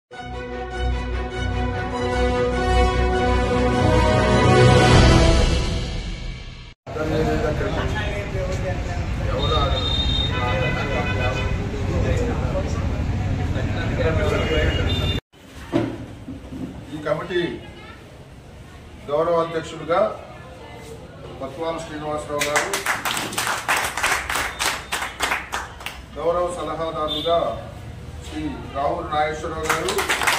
ఈ కమిటీ గౌరవ అధ్యక్షులుగా పత్వాల శ్రీనివాసరావు గారు, గౌరవ సలహాదారులుగా శ్రీ రావుల నాగేశ్వరరావు గారు,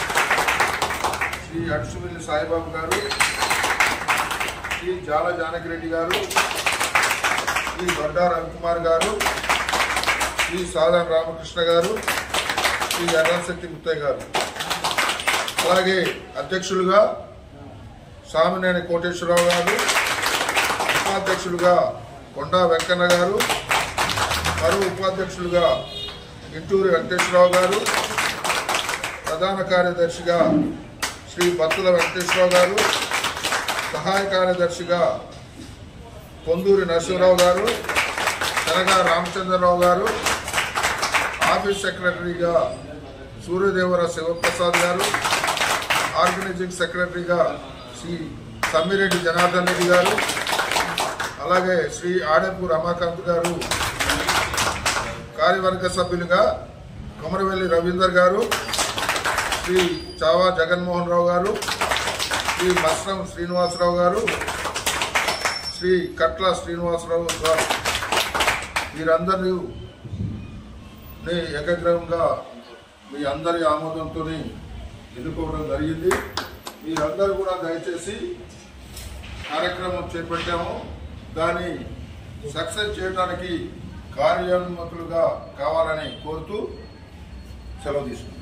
శ్రీ అడుసుమిల్లి సాయిబాబు గారు, శ్రీ జాల జానకిరెడ్డి గారు, శ్రీ దొడ్డా రవికుమార్ గారు, శ్రీ సాధారణ రామకృష్ణ గారు, శ్రీ ఎర్రశక్తి ముత్తయ్య గారు, అలాగే అధ్యక్షులుగా సామినేని కోటేశ్వరరావు గారు, ఉపాధ్యక్షులుగా కొండా వెంకన్న గారు, మరో ఉపాధ్యక్షులుగా ఇంటూరి వెంకటేశ్వరరావు గారు, ప్రధాన కార్యదర్శిగా శ్రీ బత్తుల వెంకటేశ్వరరావు గారు, సహాయ కార్యదర్శిగా పొందూరి నరసింహరావు గారు, తెనగా రామచంద్రరావు గారు, ఆఫీస్ సెక్రటరీగా సూర్యదేవర శివప్రసాద్ గారు, ఆర్గనైజింగ్ సెక్రటరీగా శ్రీ సమ్మిరెడ్డి జనార్దన్ రెడ్డి గారు, అలాగే శ్రీ ఆడెపు రమాకాంత్ గారు, కార్యవర్గ సభ్యులుగా కొమరవెల్లి రవీందర్ గారు, శ్రీ చావా జగన్మోహన్ రావు గారు, శ్రీ మస్రం శ్రీనివాసరావు గారు, శ్రీ కట్ల శ్రీనివాసరావు గారు, వీరందరూ ఏకగ్రహంగా మీ అందరి ఆమోదంతో ఎన్నుకోవడం జరిగింది. మీరందరూ కూడా దయచేసి కార్యక్రమం చేపట్టాము, దాన్ని సక్సెస్ చేయడానికి కార్యోన్ముఖులుగా కావాలని కోరుతూ సెలవు తీసుకుంటాం.